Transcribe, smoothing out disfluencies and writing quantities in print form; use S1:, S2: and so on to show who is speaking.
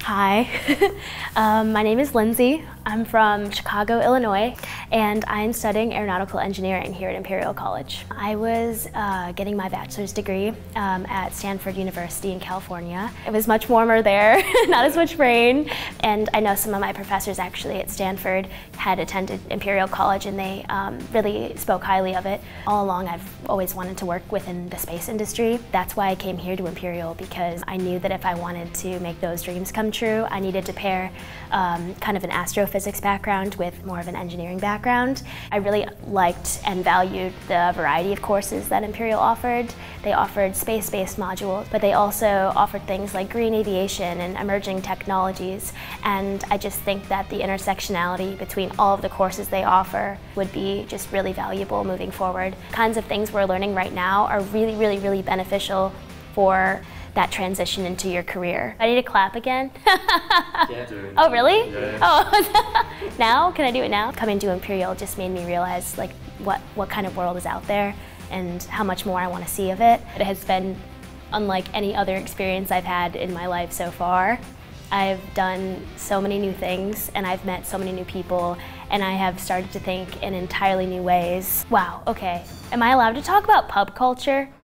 S1: Hi, my name is Lindsey. I'm from Chicago, Illinois, and I'm studying aeronautical engineering here at Imperial College. I was getting my bachelor's degree at Stanford University in California. It was much warmer there, not as much rain, and I know some of my professors actually at Stanford had attended Imperial College and they really spoke highly of it. All along I've always wanted to work within the space industry. That's why I came here to Imperial, because I knew that if I wanted to make those dreams come true, I needed to pair kind of an astrophysics background with more of an engineering background. I really liked and valued the variety of courses that Imperial offered. They offered space-based modules, but they also offered things like green aviation and emerging technologies, and I just think that the intersectionality between all of the courses they offer would be just really valuable moving forward. The kinds of things we're learning right now are really beneficial for that transition into your career. I need to clap again?
S2: Yeah,
S1: oh, really?
S2: Yeah.
S1: Oh, now? Can I do it now? Coming to Imperial just made me realize like what kind of world is out there and how much more I want to see of it. It has been unlike any other experience I've had in my life so far. I've done so many new things and I've met so many new people, and I have started to think in entirely new ways. Wow, okay. Am I allowed to talk about pub culture?